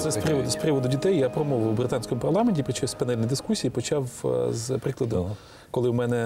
з приводу дітей я промовив у британському парламенті під час панельної дискусії, почав з прикладу, коли в мене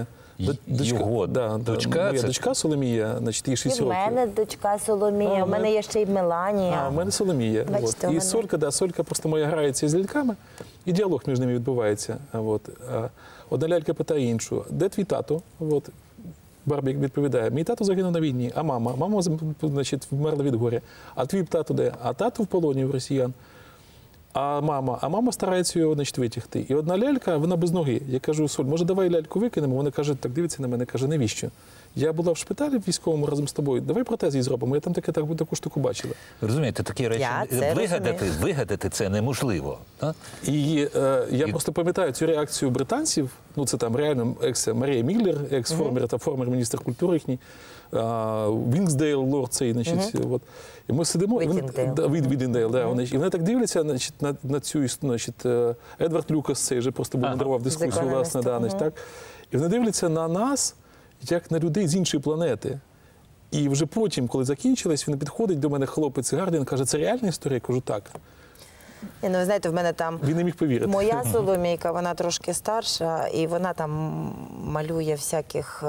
моя дочка Соломія, значить, їй 6 років. І в мене дочка Соломія, у мене є ще й Меланія. А, у мене Соломія. І Солька просто моя грається з ляльками, і діалог між ними відбувається. Одна лялька питає іншу: де твій тато? Барбі відповідає: мій тато загинув на війні, а мама? Мама, значить, вмерла від горя. А твій тато де? А тато в полоні в росіян. А мама старається його, значить, витягти. І одна лялька, вона без ноги. Я кажу: Соль, може, давай ляльку викинемо? Вона каже, так дивиться на мене, каже, навіщо? Я була в шпиталі військовому разом з тобою, давай протез їй зробимо. Я там таку штуку бачила. Ви розумієте, такі речі вигадати це неможливо. Так? І я просто пам'ятаю цю реакцію британців, ну це там реально Марія Міллер, екс-формер та формер міністр культури їхній, Вінксдейл, лорд цей, значить, і ми сидимо, Відендейл, і вони так дивляться, значить, на цю, значить, Едвард Люкас цей вже просто модерував дискусію, власне, так? І вони дивляться на нас, як на людей з іншої планети. І вже потім, коли закінчилось, він підходить до мене, хлопець Гардін, каже: це реальна історія? Я кажу: так. Ну, ви знаєте, в мене там він не міг повірити. Моя Соломійка, вона трошки старша, і вона там малює всяких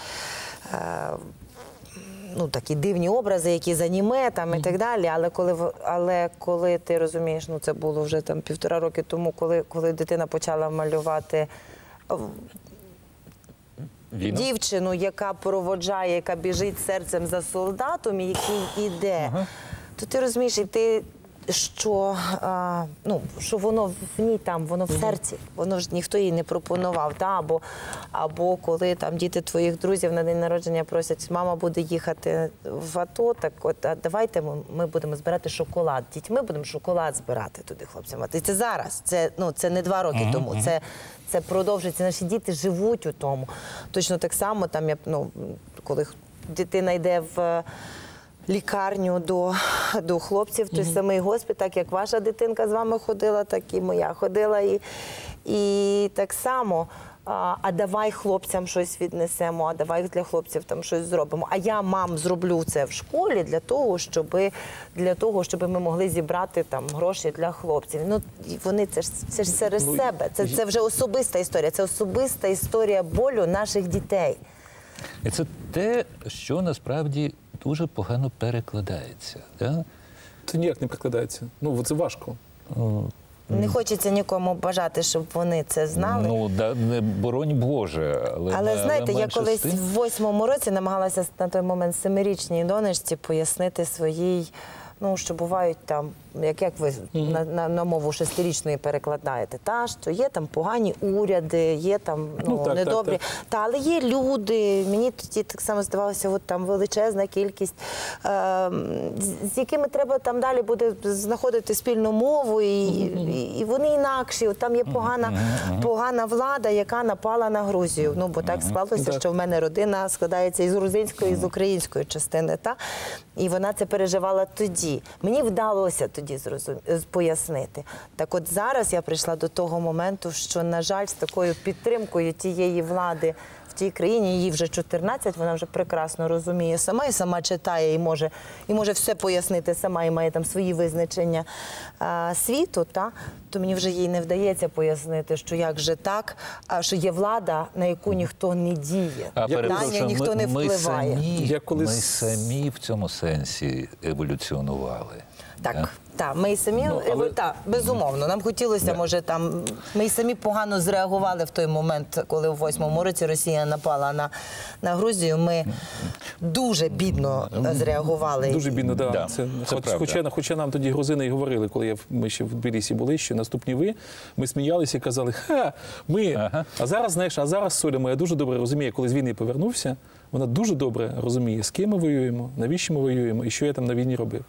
ну, такі дивні образи, які з аніме там і так далі. Але коли ти розумієш, ну це було вже там 1,5 роки тому, коли дитина почала малювати дівчину, яка проводжає, яка біжить серцем за солдатом, який іде, то ти розумієш, і ти, що воно в ній там, воно в серці, воно ж ніхто їй не пропонував. Або коли там діти твоїх друзів на день народження просять: мама буде їхати в АТО, так от, а давайте ми будемо збирати шоколад. Дітьми будемо шоколад збирати туди хлопцям. І це зараз, це не 2 роки тому, це продовжується. Наші діти живуть у тому. Точно так само, там, коли дитина йде в лікарню до хлопців, той самий госпіталь, так як ваша дитинка з вами ходила, так і моя ходила. І так само: а давай хлопцям щось віднесемо, а давай для хлопців там щось зробимо. А я, мам, зроблю це в школі для того, щоб ми могли зібрати там гроші для хлопців. Ну, вони це ж серед себе. Це вже особиста історія. Це особиста історія болю наших дітей. І це те, що насправді дуже погано перекладається. Да? Це ніяк не перекладається. Ну, це важко. Не хочеться нікому бажати, щоб вони це знали. Ну, не боронь Боже. Але знаєте, я колись в 8-му році намагалася на той момент 7-річній донечці пояснити своїй, що бувають там, як ви на мову 6-річної перекладаєте, що є там погані уряди, є там недобрі. Але є люди, мені тоді так само здавалося, от там величезна кількість, з якими треба там далі буде знаходити спільну мову, і вони інакші. От там є погана влада, яка напала на Грузію. Ну, бо так склалося, що в мене родина складається із грузинської, і з української частини. І вона це переживала тоді. Мені вдалося тоді пояснити. Так от зараз я прийшла до того моменту, що, на жаль, з такою підтримкою тієї влади в тій країні, їй вже 14, вона вже прекрасно розуміє сама, і сама читає, і може все пояснити сама, і має там свої визначення світу, то мені вже їй не вдається пояснити, що як же так, що є влада, на яку ніхто не діє, ніхто не впливає. Ми самі в цьому сенсі еволюціонували. Так, ми й самі, безумовно, нам хотілося, може, там, ми й самі погано зреагували в той момент, коли в 8-му році Росія напала на Грузію, ми дуже бідно зреагували. Дуже бідно, так. Хоча нам тоді грузини і говорили, коли ми ще в Тбілісі були, що наступні ви, ми сміялися і казали: а зараз, знаєш, Соля моя дуже добре розуміє, коли з війни повернувся, вона дуже добре розуміє, з ким ми воюємо, навіщо ми воюємо і що я там на війні робив.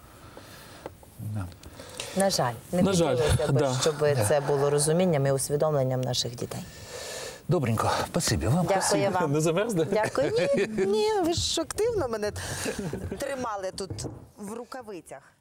На жаль, не хотілося б, щоб це було розумінням і усвідомленням наших дітей. Добренько, спасибі вам. Дякую вам. Не замерзли? Дякую. Ні, ви ж активно мене тримали тут в рукавицях.